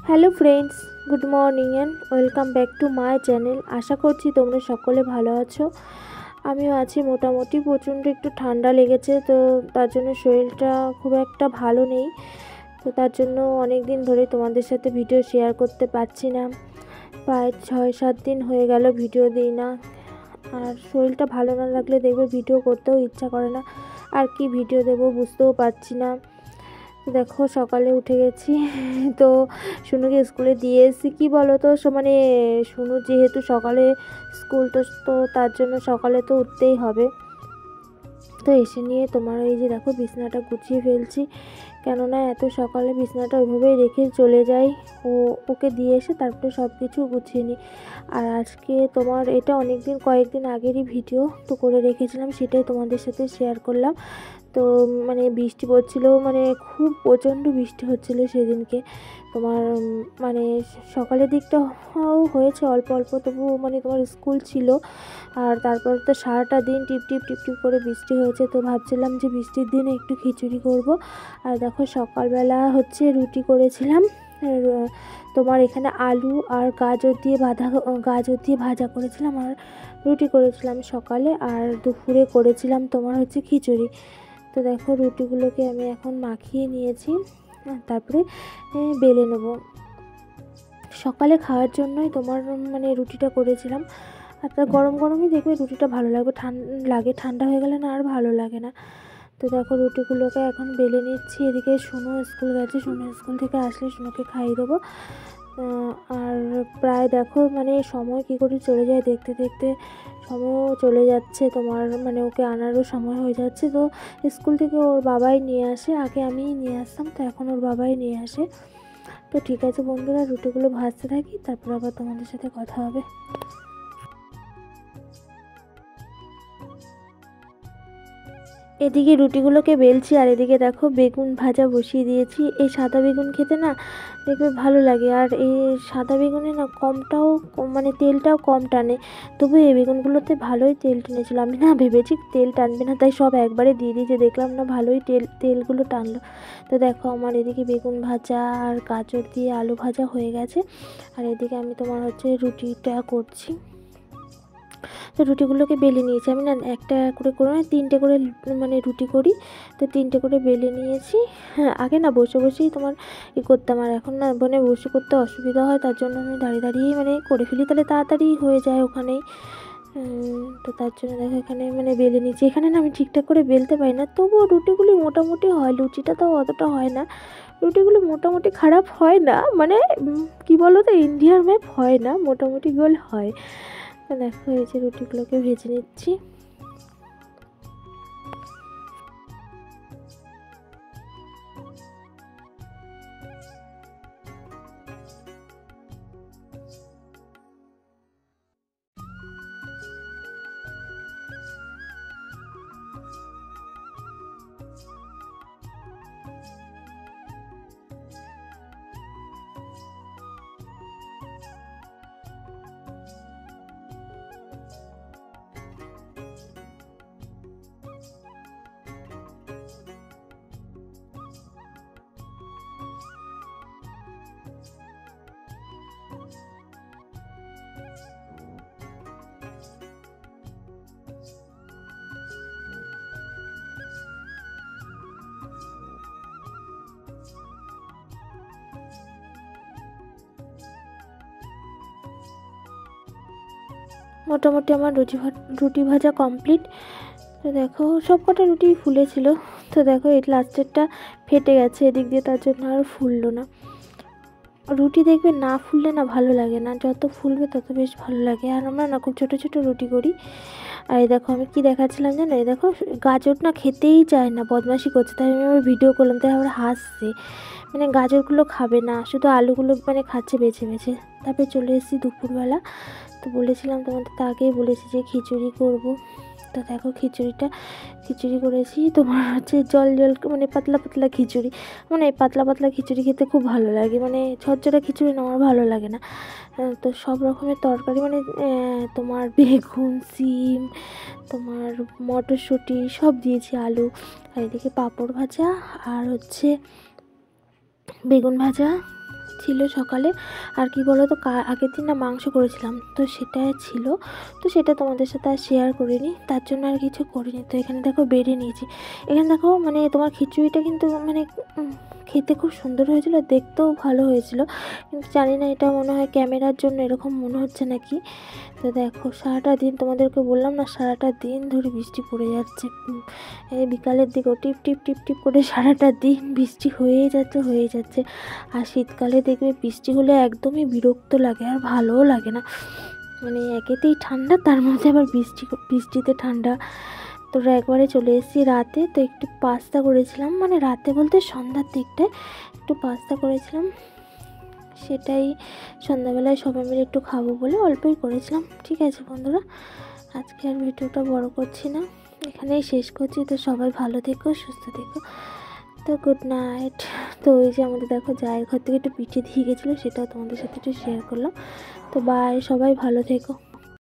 Hello friends, good morning and welcome back to my channel. আশা করছি তোমরা সকলে ভালো আছো। আমিও আছি মোটামুটি। প্রচণ্ড একটু ঠান্ডা লেগেছে, তো তার জন্য শরীরটা খুব একটা ভালো নেই। তো তার জন্য অনেক দিন ধরে তোমাদের সাথে ভিডিও শেয়ার করতে পারছি না। প্রায় 6-7 দিন হয়ে গেল ভিডিও দিই না। আর শরীরটা ভালো না লাগলে দেখবে ভিডিও করতেও ইচ্ছা করে না, আর কি ভিডিও দেবো বুঝতেও পারছি না। দেখো সকালে উঠে গেছি, তো শুনুকে স্কুলে দিয়ে এসেছি। কী বলো তো, মানে শুনু যেহেতু সকালে স্কুল, তো তার জন্য সকালে তো উঠতেই হবে। তো এসে নিয়ে তোমার এই যে দেখো বিছানাটা গুছিয়ে ফেলছি, কেননা এত সকালে বিছানাটা ওইভাবেই রেখে চলে যাই। ওকে দিয়ে এসে তারপরে সব কিছু গুছিয়ে নিই। আর আজকে তোমার এটা কয়েকদিন আগেরই ভিডিও তো করে রেখেছিলাম, সেটাই তোমাদের সাথে শেয়ার করলাম। তো মানে বৃষ্টি পড়ছিল, মানে খুব প্রচণ্ড বৃষ্টি হচ্ছিল সেদিনকে। তোমার মানে সকালের দিকটাও হয়েছে অল্প অল্প, তবুও মানে তোমার স্কুল ছিল। আর তারপর তো সারাটা দিন টিপ টিপ টিপ টিপ করে বৃষ্টি হয়েছে। তো ভাবছিলাম যে বৃষ্টির দিনে একটু খিচুড়ি করব। আর দেখো সকালবেলা হচ্ছে রুটি করেছিলাম। তোমার এখানে আলু আর গাজর দিয়ে ভাজা করেছিলাম, আর রুটি করেছিলাম সকালে। আর দুপুরে করেছিলাম তোমার হচ্ছে খিচুড়ি। তো দেখো রুটিগুলোকে আমি এখন মাখিয়ে নিয়েছি, তারপরে বেলে নেব। সকালে খাওয়ার জন্যই তোমার মানে রুটিটা করেছিলাম। আর তার গরম গরমই দেখবে রুটিটা ভালো লাগবে, ঠান্ডা হয়ে গেলে না আর ভালো লাগে না। তো দেখো রুটিগুলোকে এখন বেলে নিচ্ছি। এদিকে শুনু স্কুল গেছে, শুনু স্কুল থেকে আসলে শুনুকে খাইয়ে দেবো। আর প্রায় দেখো মানে সময় কী করে চলে যায় দেখতে দেখতে, সময়ও চলে যাচ্ছে। তোমার মানে ওকে আনারও সময় হয়ে যাচ্ছে। তো স্কুল থেকে ওর বাবাই নিয়ে আসে, আগে আমিই নিয়ে আসতাম, তো এখন ওর বাবাই নিয়ে আসে। তো ঠিক আছে বন্ধুরা, রুটিগুলো ভাজতে থাকি, তারপর আবার তোমাদের সাথে কথা হবে। এদিকে রুটিগুলোকে বেলছি, আর এদিকে দেখো বেগুন ভাজা বসিয়ে দিয়েছি। এই সাদা বেগুন খেতে না দেখবে ভালো লাগে, আর এই সাদা বেগুনে না মানে তেলটাও কম টানে। তবু এই বেগুনগুলোতে ভালোই তেল টেনেছিল। আমি না ভেবেছি তেল টানবে না, তাই সব একবারে দিয়ে দিয়েছি, দেখলাম না ভালোই তেলগুলো টানলো। তো দেখো আমার এদিকে বেগুন ভাজা আর গাজর দিয়ে আলু ভাজা হয়ে গেছে। আর এদিকে আমি তোমার হচ্ছে রুটিটা করছি। তো রুটিগুলোকে বেলে নিয়েছি আমি, না একটা করে করে না 3টে করে মানে রুটি করি। তো 3টে করে বেলে নিয়েছি। হ্যাঁ, আগে না বসে বসেই তোমার করতাম, আর এখন না মানে বসে করতে অসুবিধা হয়, তার জন্য আমি দাঁড়িয়ে দাঁড়িয়েই মানে করে ফেলি, তাহলে তাড়াতাড়ি হয়ে যায় ওখানেই। তো তার জন্য দেখো এখানে মানে বেলে নিচ্ছি। এখানে না আমি ঠিকঠাক করে বেলতে পারি না, তবুও রুটিগুলি মোটামুটি হয়। লুচিটা তাও অতটা হয় না, রুটিগুলো মোটামুটি খারাপ হয় না, মানে কি বলো তো, ইন্ডিয়ার ম্যাপ হয় না, মোটামুটি গোল হয়। তো দেখো এই যে রুটিগুলোকে ভেজে নিচ্ছি। মোটামুটি আমার রুটি ভাজা কমপ্লিট। তো দেখো সব কটা রুটি ফুলেছিল, তো দেখো এই লাস্টেরটা ফেটে গেছে এদিক দিয়ে, তার জন্য আর ফুললো না। রুটি দেখবে না ফুললে না ভালো লাগে না, যত ফুলবে তত বেশ ভালো লাগে। আর আমরা না খুব ছোটো ছোটো রুটি করি। আর এই দেখো আমি কি দেখাচ্ছিলাম জানো, এই দেখো গাজর না খেতেই চায় না, বদমাশি করছে, তাই আমি আবার ভিডিও করলাম, তাই আবার হাসছে। মানে গাজরগুলো খাবে না, শুধু আলুগুলো মানে খাচ্ছে বেছে বেছে। তারপরে চলে এসেছি দুপুরবেলা। তো বলেছিলাম তোমাদের তো আগেই বলেছি যে খিচুড়ি করব। তো দেখো খিচুড়ি করেছি তোমার হচ্ছে জল জল মানে পাতলা পাতলা খিচুড়ি। মানে পাতলা পাতলা খিচুড়ি খেতে খুব ভালো লাগে, মানে ঝরঝরা খিচুড়ি না আমার ভালো লাগে না। তো সব রকমের তরকারি মানে তোমার বেগুন, সিম, তোমার মটরশুঁটি সব দিয়েছি, আলু। আর এদিকে পাঁপড় ভাজা আর হচ্ছে বেগুন ভাজা ছিল সকালে। আর কি বলো তো, আগের দিন না মাংস করেছিলাম, তো সেটা ছিল, তো সেটা তোমাদের সাথে আর শেয়ার করিনি, তার জন্য আর কিছু করিনি। তো এখানে দেখো বেড়ে নিয়েছি। এখানে দেখো মানে তোমার খিচুড়িটা কিন্তু মানে খেতে খুব সুন্দর হয়েছিল, দেখতেও ভালো হয়েছিল, কিন্তু জানি না এটা মনে হয় ক্যামেরার জন্য এরকম মনে হচ্ছে নাকি। তো দেখো সারাটা দিন, তোমাদেরকে বললাম না, সারাটা দিন ধরে বৃষ্টি পড়ে যাচ্ছে। এই বিকালের দিকেও টিপ টিপ টিপ টিপ করে সারাটা দিন বৃষ্টি হয়েই যাচ্ছে। আর শীতকালে দেখবে বৃষ্টি হলে একদমই বিরক্ত লাগে, আর ভালোও লাগে না। মানে একেতেই ঠান্ডা, তার মধ্যে আবার বৃষ্টিতে ঠান্ডা। তো একবারে চলে এসেছি রাতে। তো একটু পাস্তা করেছিলাম, মানে রাতে বলতে সন্ধ্যার দিকটায় একটু পাস্তা করেছিলাম, সেটাই সন্ধ্যাবেলায় সবাই মিলে একটু খাবো বলে অল্পই করেছিলাম। ঠিক আছে বন্ধুরা, আজকে আর ভিডিওটা বড় করছি না, এখানেই শেষ করছি। তো সবাই ভালো থেকো, সুস্থ থেকো। তো গুড নাইট। তো ওই যে আমাদের দেখো জায়ের ঘর থেকে একটু পিঠে দিয়ে গেছিলো, সেটাও তোমাদের সাথে একটু শেয়ার করলাম। তো বাই, সবাই ভালো থেকো।